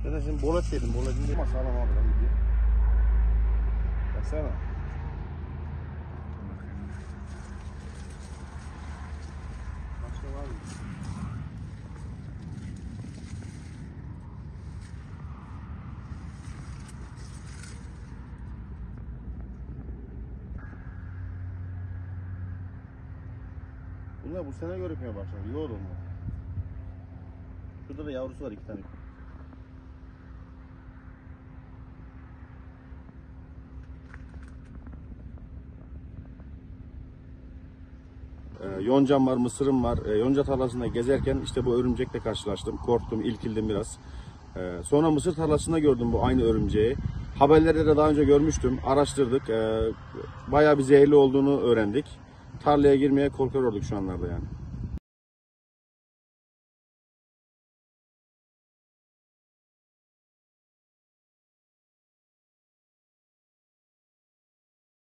Ben de şimdi bolat yedim. Bolat yedim. Ama sağlam abi. İyi. Baksana. Başka var mı? Bunlar bu sene görükmeye başladı. İyi oldu mu? Şurada da yavrusu var 2 tane. Yoncam var, mısırım var. Yonca tarlasında gezerken işte bu örümcekle karşılaştım. Korktum, irkildim biraz. Sonra mısır tarlasında gördüm bu aynı örümceği. Haberlerde de daha önce görmüştüm. Araştırdık. Bayağı bir zehirli olduğunu öğrendik. Tarlaya girmeye korkuyorduk şu anlarda yani.